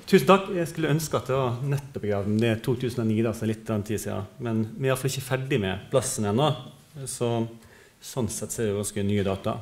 Tusen takk. Jeg skulle ønske at det var nettopp begravd. Det 2009, da, så litt av den tid siden. Men vi er i hvert fall ikke ferdig med plassen ennå. Sånn sett er det ganske nye data.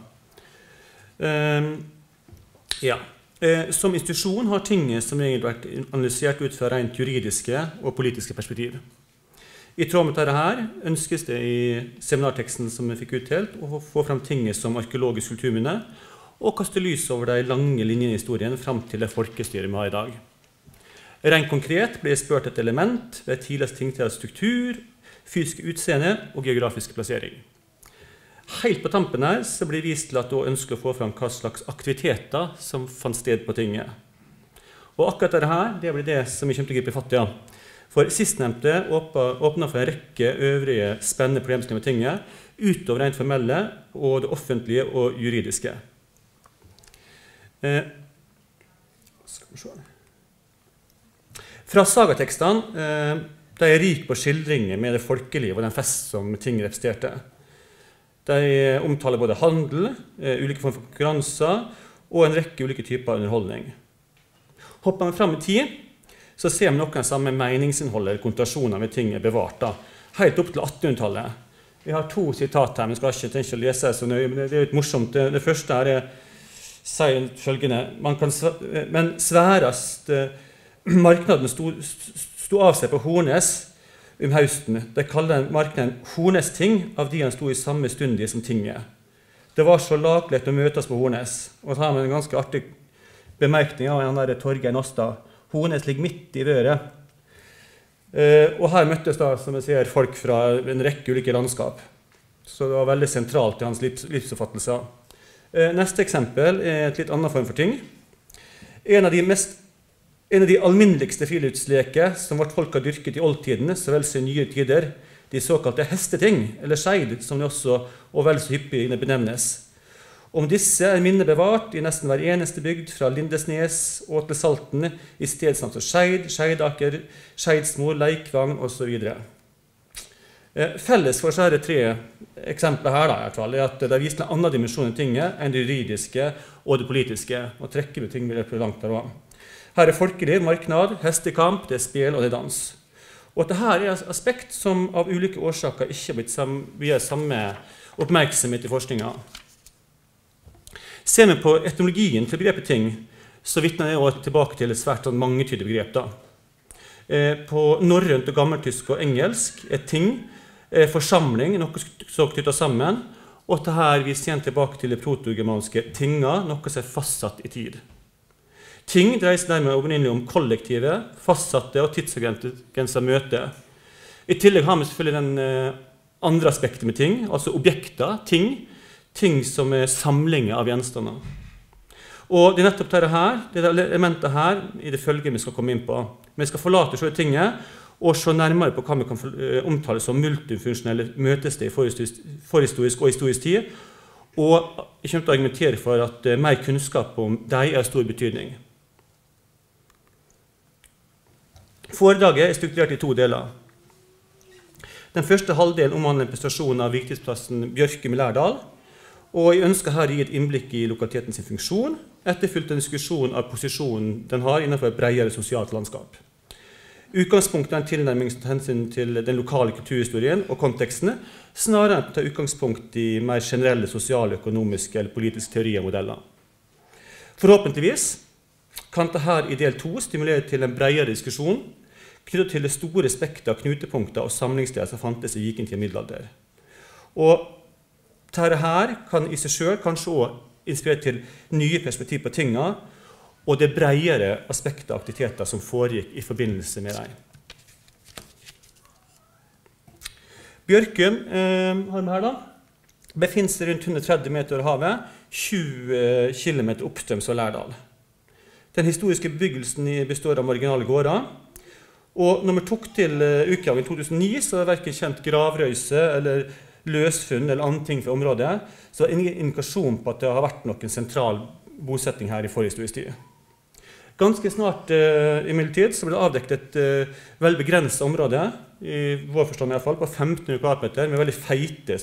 Som institusjon har tinget som regel vært analysert ut fra rent juridiske og politiske perspektiv. I tråd med dette her ønskes det i seminarteksten som vi fikk utdelt å få frem tinget som arkeologisk kulturminne og kaste lys over de lange linjene i historien frem til det folkestyret vi har i dag. Rent konkret ble jeg spurt et element ved tidligst tingtidens struktur, fysisk utseende og geografisk plassering. Helt på tampen her så blir det vist til at du ønsker å få frem hva slags aktiviteter som fant sted på tinget. Og akkurat dette her, det blir det som vi kommer til å gripe fatt i. For sistnevnte åpner for en rekke øvrige spennende problemstillinger med tinget, utover rent formelle og det offentlige og juridiske. Skal vi se. Fra sagatekstene de er rik på skildringer med det folkeliv og den fest som ting representerte. De omtaler både handel, ulike former for konkurranser og en rekke ulike typer underholdning. Hopper vi frem i tid, så ser vi noen samme meningsinnhold eller konnotasjoner med ting er bevart, da, helt opp til 1800-tallet. Vi har 2 sitat her, men skal ikke tenke å lese så nøye, men det er litt morsomt. Det første her sier følgende: men sværast marknaden sto av seg på Hornes høsten. De kaller marknaden Hornesting av de han sto i samme stund som tinget. Det var så laglett å møtes på Hornes. Og så har vi en ganske artig bemerkning av en der Torgeir Nostad. Hornes ligger midt i røret. Og her møttes da, som jeg ser, folk fra en rekke ulike landskap. Så det var veldig sentralt i hans livsoppfattelse. Neste eksempel er et litt annet form for ting. En av de alminneligste friluftsleker som vårt folk har dyrket i oldtidene, så vel som i nye tider, de såkalte hesteting, eller skeid, som det også og vel så hyppig benevnes. Om disse er minne bevart i nesten hver eneste bygd, fra Lindesnes og til Salten, i stedsnavn som Skeid, Skeidaker, Skeidsmo, Leikvang og så videre. Felles for så er det 3 eksempler her, da, i hvert fall, er at det viser en annen dimensjon i tinget enn det juridiske og det politiske, og trekker med ting for langt der også. Her er folkeliv, marknad, hestekamp, det er spil og det er dans. Og dette er et aspekt som av ulike årsaker ikke har blitt viet samme oppmerksomhet i forskningen. Ser vi på etymologien til begrepet ting, så vitner det også tilbake til et svært mangetydig begrep. Da. På norrønt og gammeltysk og engelsk er ting forsamling, noe som knyttet sammen, og dette viser igjen tilbake til det protogermanske tinga, noe som er fastsatt i tid. Ting dreier seg dermed opprinnelig om kollektive, fastsatte og tidsbegrenset møte. I tillegg har vi selvfølgelig den andre aspektet med ting, altså objekter, ting som er samlinger av gjenstander. Og det er nettopp det elementet her i det følge vi skal komme inn på. Vi skal forlate så tinget og se nærmere på hva vi kan omtale som multifunksjonelle møtested i forhistorisk og historisk tid, og jeg kommer til å argumentere for at mer kunnskap om dem er stor betydning. Foredraget er strukturert i 2 deler. Den første halvdelen omhandler en presentasjon av viktighetsplassen Bjørkum i Lærdal, og jeg ønsker her å gi et innblikk i lokalitetens funksjon, etterfulgt en diskusjon av posisjonen den har innenfor et bredere sosialt landskap. Utgangspunktet er en tilnærming som tar hensyn til den lokale kulturhistorien og kontekstene, snarere enn å ta utgangspunkt i mer generelle sosiale, økonomiske eller politiske teorier og modeller. Forhåpentligvis kan dette i del 2 stimulere til en bredere diskusjon knyttet til det store spektret av knutepunkter og samlingssteder som fantes i vikingtid og middelalder. Og dette her kan i seg selv kanskje også inspirere til nye perspektiv på tingene, og det bredere aspektet av aktiviteter som foregikk i forbindelse med dem. Bjørkum har vi her da, befinner seg rundt 130 meter over havet, 20 km oppstrøms av Lærdal. Den historiske bebyggelsen består av marginale gårder, og når vi tok til utgravning i 2009, så er det hverken kjent gravrøyse eller løsfunn eller andre ting fra området, så det er ingen indikasjon på at det har vært noen sentral bosetting her i forhistorisk tid. Ganske snart i midlertid så ble det avdekket et veldig begrenset område, i vår forstand i hvert fall, på 1500 kvadratmeter, med veldig feite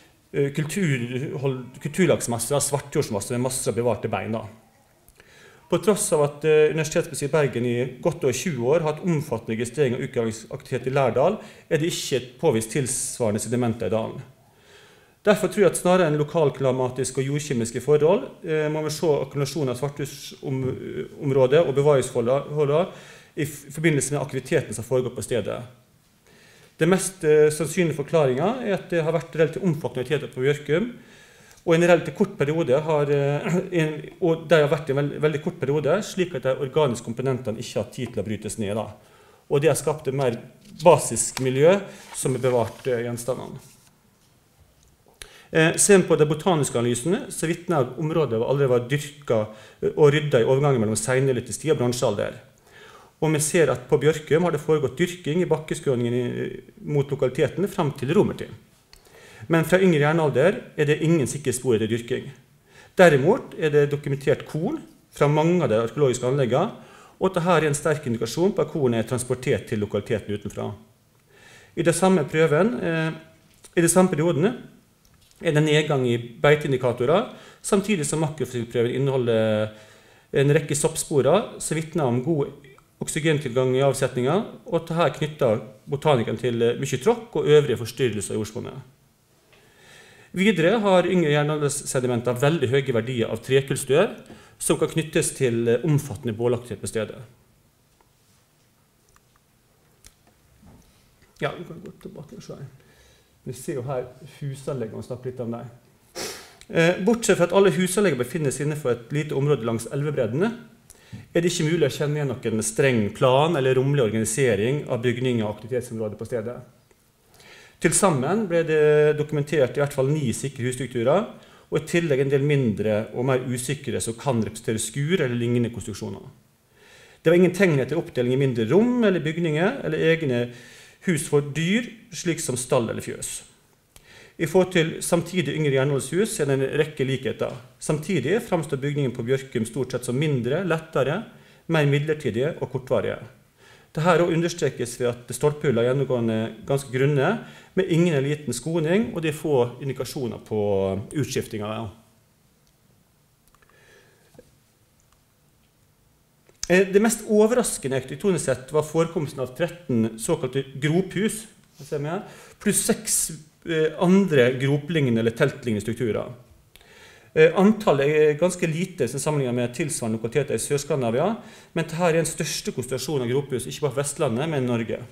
kulturlagsmasser, svartjordsmasser med masser av bevarte bein. Da. På tross av at Universitetsmuseet i Bergen i godt over 20 år har hatt omfattende registrering av utgravingsaktivitet i Lærdal, det ikke påvist tilsvarende sedimenter i dalen. Derfor tror jeg at snarere enn lokalklimatiske og jordkjemiske forhold må vi se akkumulasjonen av svarthusområdet og bevaringsforholdene i forbindelse med aktiviteten som foregår på stedet. Det mest sannsynlige forklaringen at det har vært relativt omfattende aktiviteter på Bjørkum, og i en relativt kort periode og det har vært en veldig kort periode, slik at de organiske komponentene ikke har tid til å brytes ned. Og det har skapt et mer basisk miljø som har bevart gjenstandene. Ser vi på de botaniske analysene, så vitner området allerede var dyrket og ryddet i overgangen mellom senelitisk tid og bronsealder. Og vi ser at på Bjørkum har det foregått dyrking i bakkeskråningen mot lokaliteten frem til romertid. Men fra yngre jernalder det ingen sikre spor etter dyrking. Derimot det dokumentert korn fra mange av de arkeologiske anleggene, og dette er en sterk indikasjon på at korn transportert til lokaliteten utenfra. I de samme periodene det nedgang i beiteindikatorer, samtidig som makrofysikkprøven inneholder en rekke soppsporer som vitner om god oksygentilgang i avsetningen, og dette knytter botanikeren til mye tråkk og øvrige forstyrrelser i jordsmonnet. Videre har yngre jernaldersedimenter veldig høye verdier av trekullstøv, som kan knyttes til omfattende bålaktighet på stedet. Ja, vi kan gå tilbake og se. Vi ser jo her husanlegg, og snakke litt om det. Bortsett fra at alle husanlegg befinner seg innenfor et lite område langs elvebreddene, det ikke mulig å kjenne igjen noen streng plan eller rommelig organisering av bygninger og aktivitetsområder på stedet. Til sammen ble det dokumentert i hvert fall 9 sikre husstrukturer, og i tillegg en del mindre og mer usikre som kan representere skur eller lignende konstruksjoner. Det var ingen tegn etter oppdeling i mindre rom eller bygninger eller egne hus for dyr, slik som stall eller fjøs. I forhold til samtidig yngre jernaldershus det en rekke likheter. Samtidig fremstår bygningen på Bjørkum stort sett som mindre, lettere, mer midlertidige og kortvarige. Dette understrekes ved at stolpehullene gjennomgående ganske grunne, med ingen eller liten skoning, og det få indikasjoner på utskiftinger. Det mest overraskende arkitektonisk sett var forekomsten av 13 såkalte grophus, pluss 6 andre groplignende eller teltlignende strukturer. Antallet ganske lite sammenlignet med tilsvarende lokaliteter i Sør-Skandinavia, men dette den største konsentrasjonen av grophus, ikke bare på Vestlandet, men i Norge.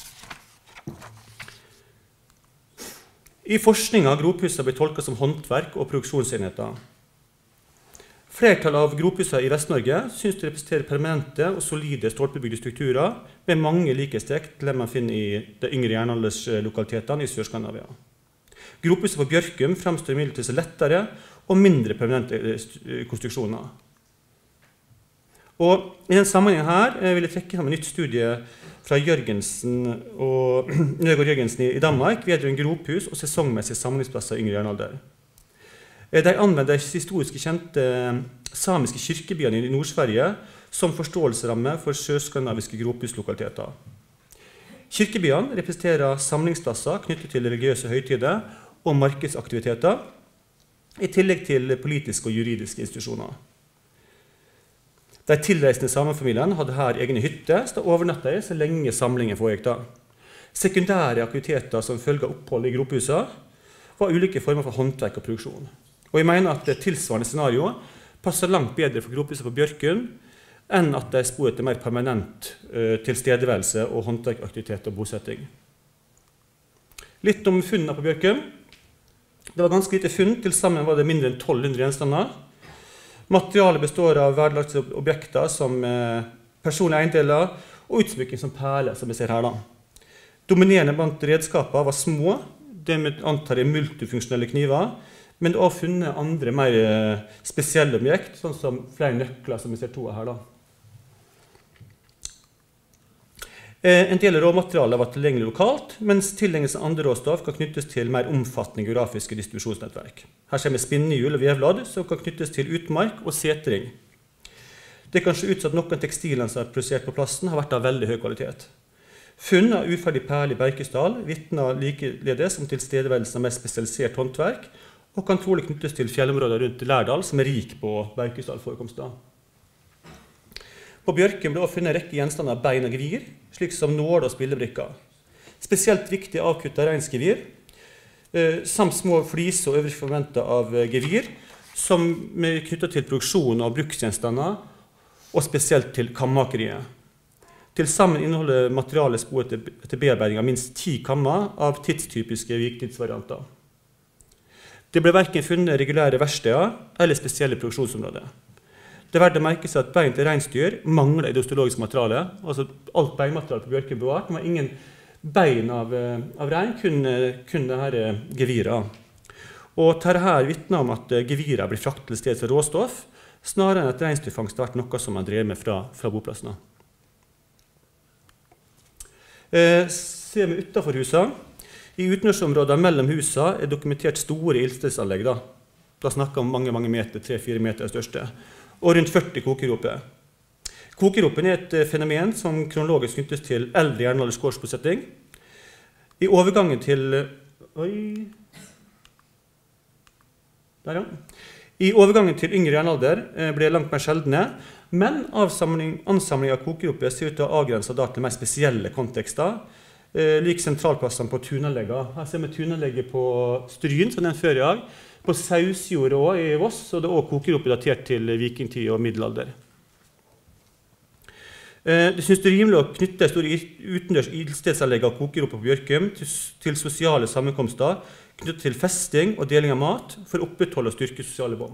I forskningen har grophusene blitt tolket som håndverk og produksjonsenheter. Flertallet av grophusene i Vest-Norge synes de representerer permanente og solide stolpebygde strukturer med mange likhetstrekk til det man finner i de yngre jernalderslokalitetene i Sør-Skandinavia. Grophusene på Bjørkum fremstår imidlertid som lettere og mindre permanente konstruksjoner. Og i denne sammenhengen her vil jeg trekke fram en nytt studie fra Nøgaard Jørgensen i Danmark vedrørende grophus og sesongmessige samlingsplasser i yngre jernalder. De anvender historisk kjente samiske kirkebyene i Nord-Sverige som forståelsesramme for sørskandinaviske grophuslokaliteter. Kirkebyene representerer samlingsplasser knyttet til religiøse høytider og markedsaktiviteter, i tillegg til politiske og juridiske institusjoner. De tilreisende samefamiliene hadde her egne hytter, så overnattet så lenge samlingen foregikk da. Sekundære aktiviteter som følge av opphold i grophusene var ulike former for håndverk og produksjon. Og jeg mener at det tilsvarende scenario passer langt bedre for grophusene på Bjørkum enn at de spor etter mer permanent tilstedeværelse og håndverkaktivitet og bosetting. Litt om funnene på Bjørkum. Det var ganske lite funn, til sammen var det mindre enn 1200 gjenstander. Materialet består av verdelagte objekter som personlige eiendeler og utsmykking som perler, som vi ser her da. Dominerende blant redskaper var små, det antar jeg multifunksjonelle kniver, men det har også funnet andre mer spesielle objekt, sånn som flere nøkler som vi ser 2 av her da. En del råmaterialer var tilgjengelig lokalt, mens tilgjengelse av andre råstoff kan knyttes til mer omfattende geografiske distribusjonsnettverk. Her ser vi spinnehjul og vevladd som kan knyttes til utmark og setring. Det kan se ut som at noen tekstilene som er produsert på plassen har vært av veldig høy kvalitet. Funn av uferdig perle i Berkesdal vitner likeledes om tilstedeværelsen av mer spesialisert håndverk, og kan trolig knyttes til fjellområder rundt Lærdal som er rik på Berkesdal-forekomster. På Bjørkum ble også funnet en rekke gjenstander av bein og gevir, slik som nåler og spillebrikker. Spesielt viktig avkuttet reinsgevir, samt små fliser og øvrige fragmenter av gevir, som er knyttet til produksjon av bruksgjenstander, og spesielt til kammakeriet. Til sammen inneholder materialet spor til bearbeiding av minst 10 kammer av tidstypiske viktidsvarianter. Det ble hverken funnet regulære verksteder eller spesielle produksjonsområder. Det er verdt å merke seg at bein til reinsdyr mangler i det osteologiske materialet. Altså alt beinmaterialet på Bjørkum bevart. Det var ingen bein av rein, kun det her geviret. Og dette vitner om at geviret blir fraktet til stedet for råstoff, snarere enn at reinsdyrfangst har vært noe som man drev med fra boplassene. Ser vi utenfor huset. I utenriksområdet mellom huset er dokumentert store ildstedsanlegg. Da snakker vi om mange meter, 3-4 meter er største, og rundt 40 kokeroper. Kokeropen er et fenomen som kronologisk knyttes til eldre jernalders gårdsbosetting. I overgangen til yngre jernalder ble det langt mer sjeldne, men ansamling av kokeroper ser ut til å avgrense til mer spesielle kontekster, lik sentralplassene på tunanlegget. Her ser vi tunanlegget på Stryn, som den før i dag, på Sausjord i Voss, og det er også kokeroper datert til vikingtid og middelalder. Det synes det er rimelig å knytte store utendørs ildstedsanlegg av kokeroper på Bjørkum til sosiale sammenkomster, knyttet til festing og deling av mat for å opprettholde og styrke sosiale bånd.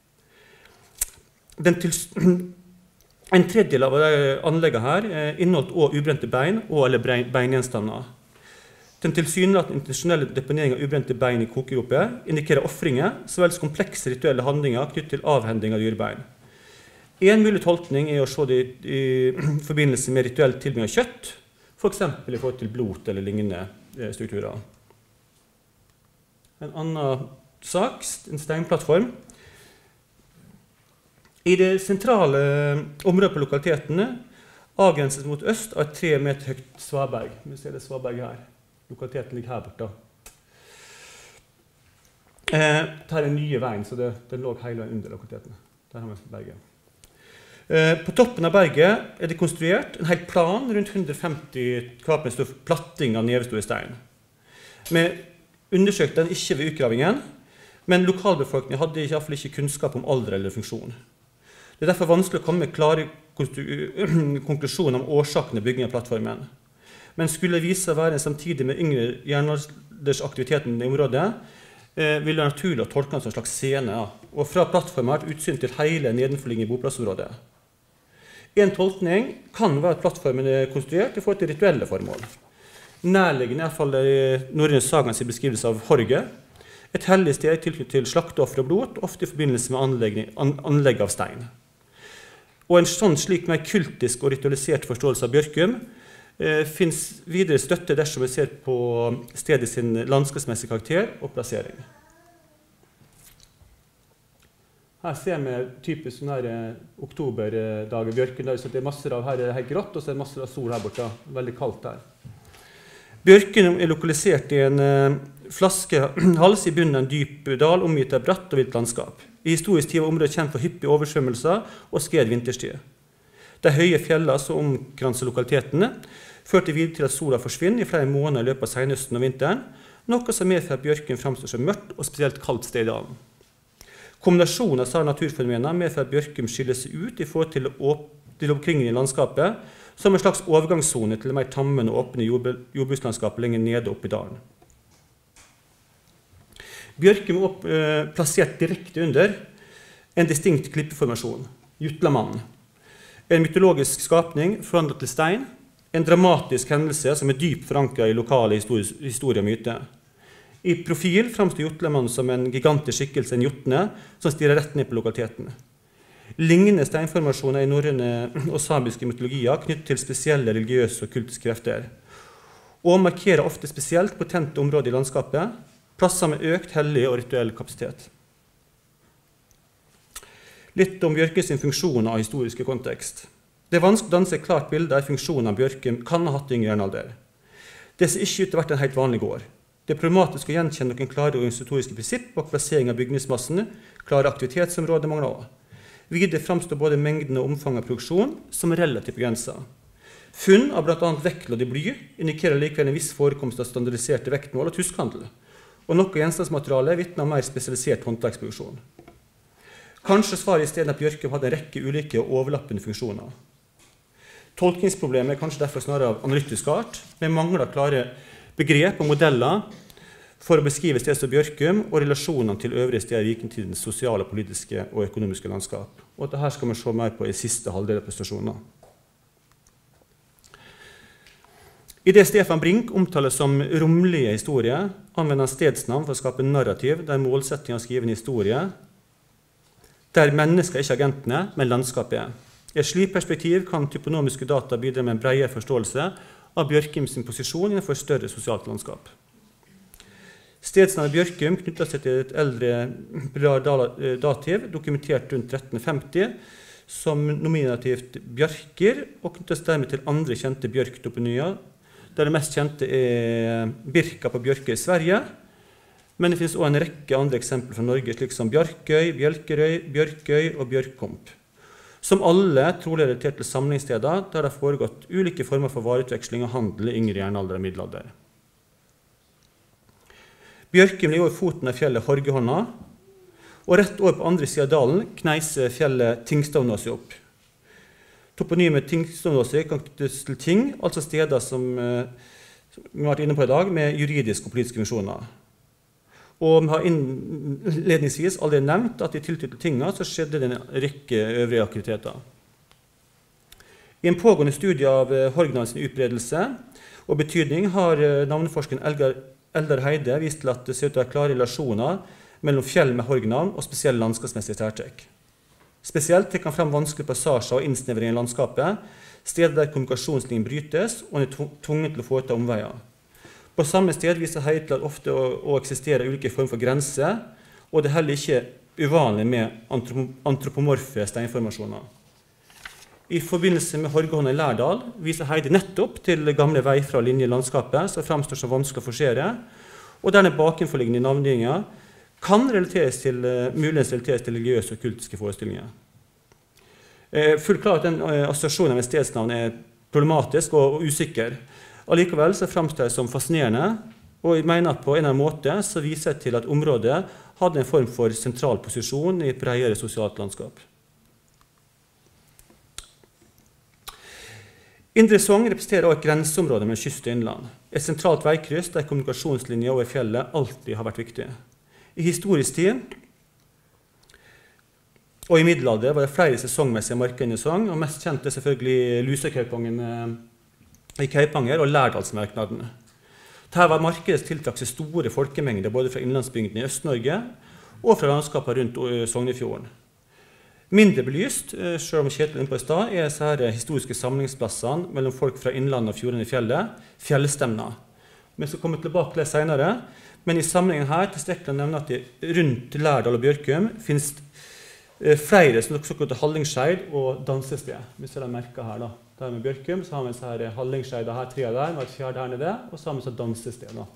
En tredjedel av anlegget her inneholdt også ubrente bein og eller beingjenstander. Den tilsynelatende intensjonelle deponering av ubrente bein i kokeroper indikerer offringer, så vel som komplekse rituelle handlinger knyttet til avhending av dyrebein. En mulig tolkning er å se det i forbindelse med rituell tilbygging av kjøtt, for eksempel i forhold til blot eller lignende strukturer. En annen sak, en steinplattform. I det sentrale området på lokalitetene avgrenses mot øst av et 3 meter høyt svaberg. Vi ser det svaberget her. Lokaliteten ligger her borte. Dette er den nye veien, så den lå hele veien under lokalitetene. Der har vi berget. På toppen av berget er det konstruert en hel plan rundt 150 kvadratmeter platting av nevestore stein. Vi undersøkte den ikke ved utgravingen, men lokalbefolkningen hadde i hvert fall ikke kunnskap om alder eller funksjon. Det er derfor vanskelig å komme med klare konklusjoner om årsakene til byggingen av plattformen. Men skulle det vise seg å være samtidig med yngre jernaldersaktiviteten i området, vil det være naturlig å tolke den som en slags scene, og fra plattformen har et utsyn til hele nedenforliggende boplassområdet. En tolkning kan være at plattformen er konstruert i forhold til rituelle formål. Nærliggende i hvert fall norrøne sagaens beskrivelse av Horge, et hellig sted tilknyttet til slakteoffer og blod, ofte i forbindelse med anlegg av stein. Og en sånn slik mer kultisk og ritualisert forståelse av Bjørkum finnes videre støtte dersom vi ser på stedet sin landskapsmessige karakter og plassering. Her ser vi typisk oktoberdag i Bjørkum, der det er masser av, her er det helt grått, og så er det masser av sol her borte, veldig kaldt her. Bjørkum er lokalisert i en flaskehals i bunnen av en dyp dal, omgitt av bratt og vilt landskap. I historisk tid var området kjent for hyppige oversvømmelser og skred vinterstid. De høye fjellene som omkranser lokalitetene førte videre til at sola forsvinner i flere måneder i løpet av senhøsten og vinteren, noe som medfører at Bjørkum fremstår som mørkt og spesielt kaldt sted i dalen. Kombinasjonen av disse naturfenomenene medfører at Bjørkum skiller seg ut i forhold til omkringen i landskapet, som en slags overgangszone til det mer tammende og åpne jordbrukslandskapet lenger nede oppe i dalen. Bjørkum er plassert direkte under en distinkt klippeformasjon, Jutlamannen. En mytologisk skapning forandret til stein, en dramatisk hendelse som er dypt forankret i lokale historie og myte. I profil fremstår Jutlamannen som en gigantisk skikkelse, en jotne, som stirrer rett ned på lokaliteten. Lignende steinformasjoner i norrøne og samiske mytologier knyttet til spesielle religiøse og kultiske krefter, og markerer ofte spesielt potente områder i landskapet, plasser med økt hellig og rituell kapasitet. Litt om Bjørkums funksjoner og historiske kontekst. Det er vanskelig å danne seg et klart bilde av funksjonen av Bjørkum kan ha hatt i yngre jernalder. Det ser ikke ut til å ha vært en helt vanlig gård. Det er problematisk å gjenkjenne noen klare organisatoriske prinsipp og plassering av bygningsmassen, klare aktivitetsområder mangler også. Videre framstår både mengden og omfanget av produksjon som relativt begrenset. Funn av blant annet vektloddig bly indikerer likevel en viss forekomst av standardiserte vektmål og tuskhandel, og noe gjenstandsmateriale vitner om mer spesialisert håndverksproduksjon. Kanskje svaret i stedet at Bjørkum hadde en rekke ulike og overlappende funksjoner. Tolkningsproblemet er kanskje derfor snarere av analytisk art, med mangler klare begrep og modeller for å beskrive stedet som Bjørkum og relasjonene til øvrige steder i vikingtidens sosiale, politiske og økonomiske landskap. Og dette skal vi se mer på i siste halvdel av prestasjonen. I det Stefan Brink omtaler som romlige historier, anvender han stedsnavn for å skape narrativ der målsettingen av skriven historie der mennesker ikke er agentene, men landskapet er. I et slikt perspektiv kan typonomiske data bidra med en bredere forståelse av Bjørkum sin posisjon innenfor et større sosialt landskap. Stedsnavnet Bjørkum knytter seg til et eldre dativ, dokumentert rundt 1350, som nominativt Bjarkir, og knyttes dermed til andre kjente bjørktoponymer, der det mest kjente er Birka på Bjørke i Sverige, men det finnes også en rekke andre eksempler fra Norge, slik som Bjarkøy, Bjelkerøy, Bjørkøy og Bjørkkomp, som alle trolig er relatert til samlingssteder der det har foregått ulike former for vareutveksling og handel i yngre jernalder og middelalder. Bjørkum ligger over foten av fjellet Horgehånda, og rett over på andre siden av dalen kneiser fjellet Tingstavnåsi opp. Toponymet Tingstavnåsi kan knyttes til ting, altså steder som vi har vært inne på i dag, med juridiske og politiske funksjoner. Og vi har innledningsvis allerede nevnt at i tilknytning til tingene så skjedde det en rekke øvrige aktiviteter. I en pågående studie av Horgdalens utbredelse og betydning har navneforskeren Eldar Heide vist til at det ser ut til å være klare relasjoner mellom fjell med Horgnavn og spesielle landskapsmessige særtrekk. Spesielt trekker han frem vanskelige passasjer og innsnevring i landskapet, steder der kommunikasjonslinjen brytes og en er tvunget til å foreta omveier. På samme sted viser Heide til at ofte å eksistere ulike former for grenser, og det er heller ikke uvanlig med antropomorfe steinformasjoner. I forbindelse med Horgehånda i Lærdal viser Heide nettopp til gamle vei fra linje i landskapet som framstår som vanskelig å forsere, og denne bakenforliggende navngivninger kan muligens relateres til religiøse og kultiske forestillinger. Fullt klart at den assosiasjonen med stedsnavn er problematisk og usikker. Allikevel så framstår det som fascinerende, og jeg mener at på en eller annen måte så viser det til at området hadde en form for sentral posisjon i et bredere sosialt landskap. Indre Sogn representerer også et grenseområde med kyst og innland. Et sentralt veikryss der kommunikasjonslinjer over fjellet alltid har vært viktig. I historisk tid og i middelalder var det flere sesongmessige marker inne i Sogn, og mest kjent er selvfølgelig Lusekaupangen i Kaupanger og Lærdalsmerknaden. Dette var markedet tiltrakk seg store folkemengder både fra innlandsbygdene i Øst-Norge og fra landskapet rundt Sognefjorden. Mindre belyst, selv om Kjetil er inne på i stad, er disse historiske samlingsplassene mellom folk fra innlandet og fjordene i fjellet, fjellstemner. Vi skal komme tilbake til det senere, men i sammenhengen her tilstrekkelig å nevne at det rundt Lærdal og Bjørkum finnes flere såkalte hallingskjeid og dansested. Vi ser det merket her da. Der med Bjørkum så har vi disse hallingskjeider her, 3 der, og et 4 der nede, og så har vi så dansested da.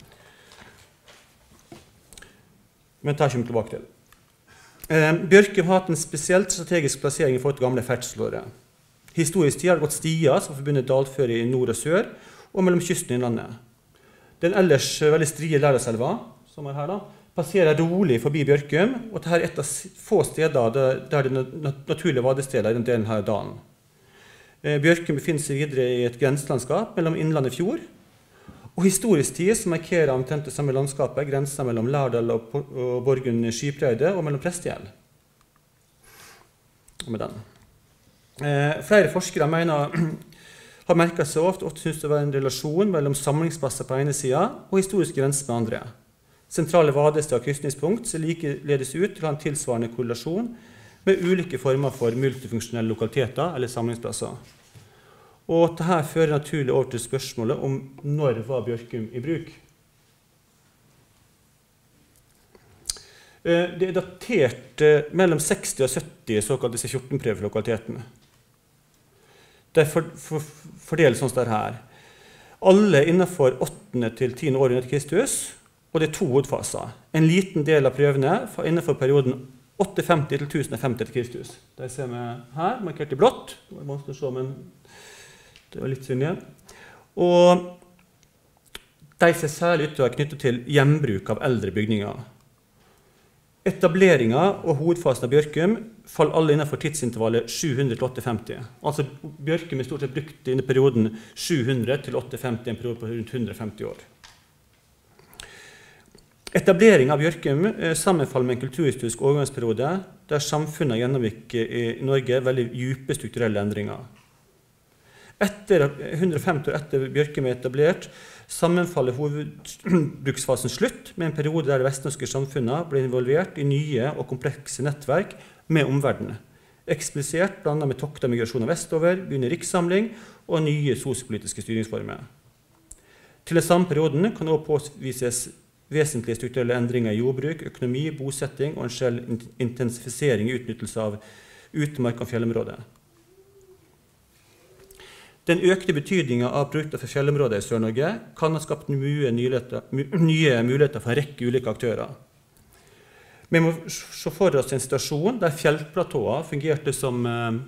Men det kommer vi tilbake til. Bjørkum har hatt en spesielt strategisk plassering i forhold til gamle ferdselsårer. Historisk tid har det gått stier som forbundet dalføre i nord og sør, og mellom kysten og innlandet. Den ellers veldig strie Lærdalselva, som er her da, passerer rolig forbi Bjørkum, og dette er et av få steder der det er naturlige vadesteder i den delen her dalen. Bjørkum befinner seg videre i et grenselandskap mellom innland og fjord, og historisk tid som markerer omtrent det samme landskapet, grensen mellom Lærdal og Borgund Skipreidet og mellom Prestgjeld. Med den. Flere forskere har merket seg ofte synes det var en relasjon mellom samlingsplasser på ene siden og historiske grenser med andre. Sentrale vadesteder og krysningspunkt ser likeledes ut til å ha en tilsvarende korrelasjon med ulike former for multifunksjonelle lokaliteter eller samlingsplasser. Og dette fører naturlig over til spørsmålet om når var Bjørkum i bruk. Det er datert mellom 60 og 70 såkalt disse 14-prøver for lokaliteten. Det fordeles sånn der her. Alle innenfor 8. til 10. århundre etter Kristus, og det er 2 hovedfaser. En liten del av prøvene innenfor perioden 850 til 1050 til Kristus. Det ser vi her, markert i blått. Det var vanskelig å se, men det var litt synlig. Og de ser særlig ut til å være knyttet til gjenbruk av eldre bygninger. Etableringen og hovedfasen av Bjørkum faller alle innenfor tidsintervallet 700 til 850. Altså Bjørkum stort sett brukt i perioden 700 til 850, en periode på rundt 150 år. Etableringen av Bjørkum sammenfaller med en kulturhistorisk overgangsperiode der samfunnet gjennomgikk i Norge veldig dype strukturelle endringer. 150 år etter Bjørkum etablert, sammenfaller hovedbruksfasen slutt med en periode der det vestnorske samfunnet ble involvert i nye og komplekse nettverk med omverdenen. Eksplisert blandet med tokta migrasjoner vestover, begynner rikssamling og nye sosialpolitiske styringsformer. Til den samme perioden kan også påvises vesentlige strukturelle endringer i jordbruk, økonomi, bosetting og en skjell intensifisering i utnyttelse av utmark og fjellområdet. Den økte betydningen av produkter for fjellområdet i Sør-Norge kan ha skapt nye muligheter for en rekke ulike aktører. Vi må se for oss en situasjon der fjellplatåer fungerte som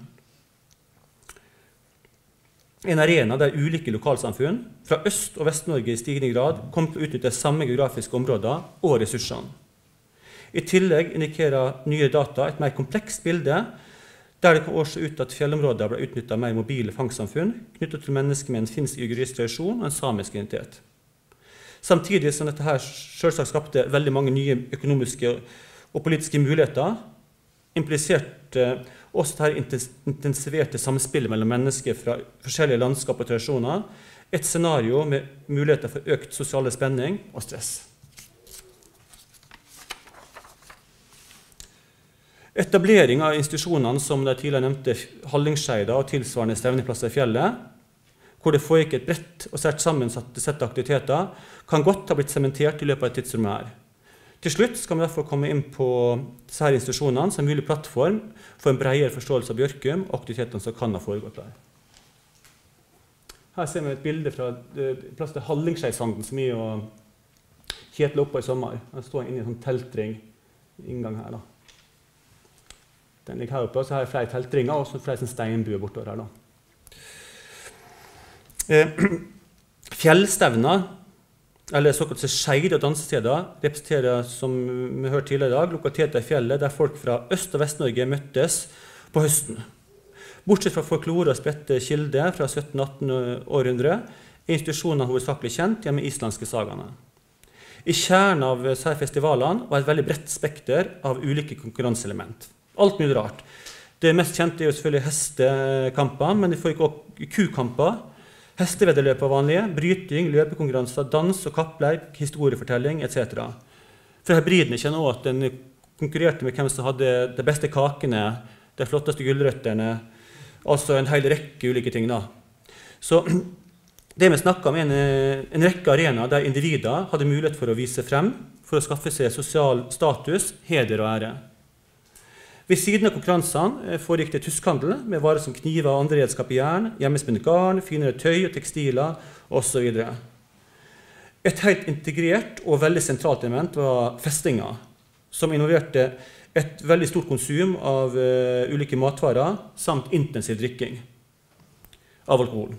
en arena der ulike lokalsamfunn fra Øst- og Vest-Norge i stigende grad kom til å utnytte samme geografiske områder og ressursene. I tillegg indikerer nye data et mer komplekst bilde, der det kan også ut at fjellområder ble utnyttet mer mobile fangstsamfunn, knyttet til mennesker med en finsk-ugrisk tradisjon og en samisk identitet. Samtidig som dette her selvsagt skapte veldig mange nye økonomiske og politiske muligheter, impliserte også dette intensiverte samspillet mellom mennesker fra forskjellige landskap og tradisjoner, et scenario med muligheter for økt sosiale spenning og stress. Etablering av institusjonene som de tidligere nevnte Hallingskeida og tilsvarende stevneplasser i fjellet, hvor det foregikk et bredt og svært sammensatte sett aktiviteter, kan godt ha blitt sementert i løpet av tidsrommet her. Til slutt skal vi derfor komme inn på disse her institusjonene som mulig plattform for en bredere forståelse av Bjørkum og aktivitetene som kan ha foregått der. Her ser vi et bilde fra plass til Hallingskeidsanden som vi og Kjetil oppe i sommer. Jeg står inne i en sånn teltring inngang her da. Den ligger her oppe, og så har jeg flere teltringer og flere steinbuer bortover her da. Fjellstevner, eller såkalte skeide og dansesteder, representerer, som vi hørte tidligere i dag, lokaliteter i fjellet der folk fra Øst- og Vest-Norge møttes på høsten. Bortsett fra folklore og spredte kilder fra 17-18 århundre, er institusjonene hovedsakelig kjent gjennom islandske sagaene. I kjernen av disse festivalene var et veldig bredt spekter av ulike konkurranseelement. Alt mulig rart. Det mest kjente er jo selvfølgelig hestekamper, men det får ikke også kukamper, hesteveddeløp var vanlige, bryting, løpekonkurranser, dans og kappleik, historiefortelling, etc. For hebridene kjenner også at den konkurrerte med hvem som hadde de beste kakene, de flotteste gulrøtterne, altså en hel rekke ulike ting da. Så det vi snakket om er en rekke arenaer der individer hadde mulighet for å vise frem, for å skaffe seg sosial status, heder og ære. Ved siden av konkurransene foregikk det tyskhandel med varer som kniver og andre redskap i jern, hjemmespunnet garn, finere tøy og tekstiler osv. Et helt integrert og veldig sentralt element var festinga, som involverte et veldig stort konsum av ulike matvarer samt intensiv drikking av alkohol.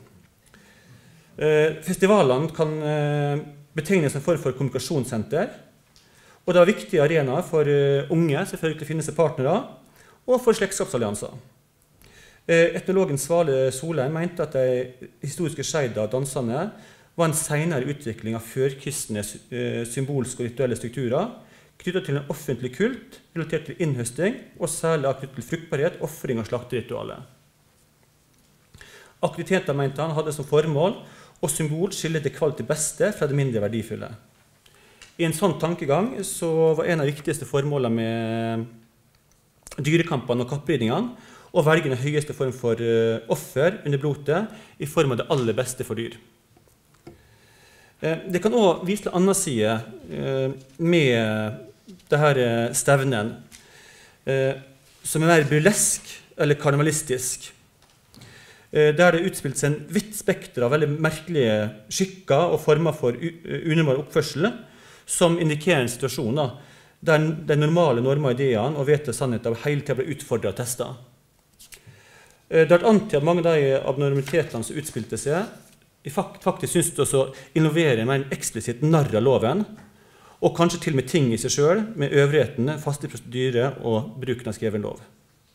Festivalene kan betegnes som en form for kommunikasjonssenter, og det var viktige arenaer for unge selvfølgelig til å finne seg partnere, og for slektskapsallianser. Etnologen Svale Solheim mente at de historiske skeida og dansene var en senere utvikling av førkristne symbolske og rituelle strukturer, knyttet til en offentlig kult, relatert til innhøsting, og særlig knyttet til fruktbarhet, offring og slakteritualet. Aktiviteter, mente han, hadde som formål og symbol skille det kvalitet beste fra det mindre verdifulle. I en sånn tankegang så var en av de viktigste formålene med dyrekampene og kappridningene å velge den høyeste form for offer under blotet i form av det aller beste for dyr. Det kan også vise til en annen side med dette stevnen, som er mer burlesk eller karnevalistisk, der det utspilte seg en vidt spekter av veldig merkelige skikker og former for unormal oppførsel, som indikerer en situasjon der de normale normer og ideene og vedtatte sannheter hele tiden ble utfordret og testet. Det har antydet at mange av de abnormitetene som utspilte seg, faktisk synes det å innovere med en eksplisitt narr av loven, og kanskje til og med ting i seg selv, med øvrighetene, faste prosedyrer og bruken av skreven lov.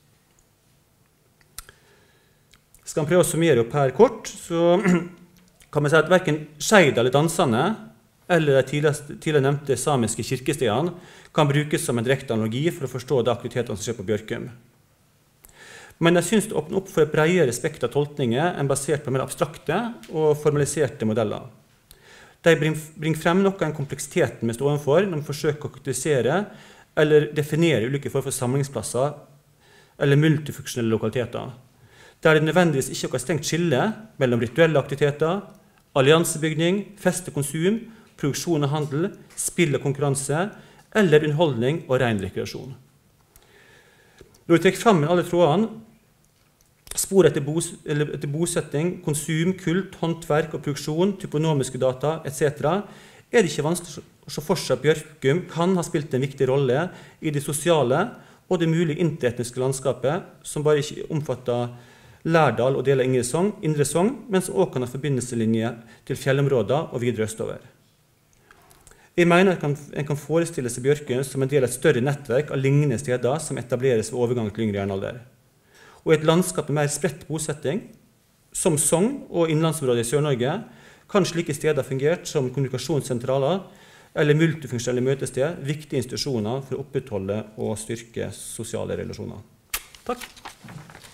Skal man prøve å summere opp her kort, så kan man si at hverken Skeidal eller dansene, eller de tidligere nevnte samiske kirkestedene, kan brukes som en direkte analogi for å forstå de aktivitetene som skjer på Bjørkum. Men jeg synes det åpner opp for et bredere spekter av tolkninger enn basert på mer abstrakte og formaliserte modeller. De bringer frem noe av den kompleksiteten vi står overfor når vi forsøker å karakterisere eller definere ulike former for samlingsplasser eller multifunksjonelle lokaliteter, der det nødvendigvis ikke er noe stengt skille mellom rituelle aktiviteter, alliansebygning, fest og konsum, produksjon og handel, spill og konkurranse, eller underholdning og ren rekreasjon. Når vi trekker frem alle trådene, spor etter bosetting, konsum, kult, håndverk og produksjon, typonomiske data, etc., er det ikke vanskelig å se for seg at Bjørkum kan ha spilt en viktig rolle i det sosiale og det mulige interetniske landskapet, som bare ikke omfatter Lærdal og deler Indre Sogn, men som også kan ha forbindelselinje til fjellområder og videre østover. Jeg mener at en kan forestille seg Bjørkum som en del av et større nettverk av lignende steder som etableres ved overgang til yngre jernalder. Og i et landskap med mer spredt bosetting, som Sogn og innlandsområdet i Sør-Norge, kan slike steder fungert som kommunikasjonssentraler eller multifunksjonelle møtesteder, viktige institusjoner for å opprettholde og styrke sosiale relasjoner. Takk!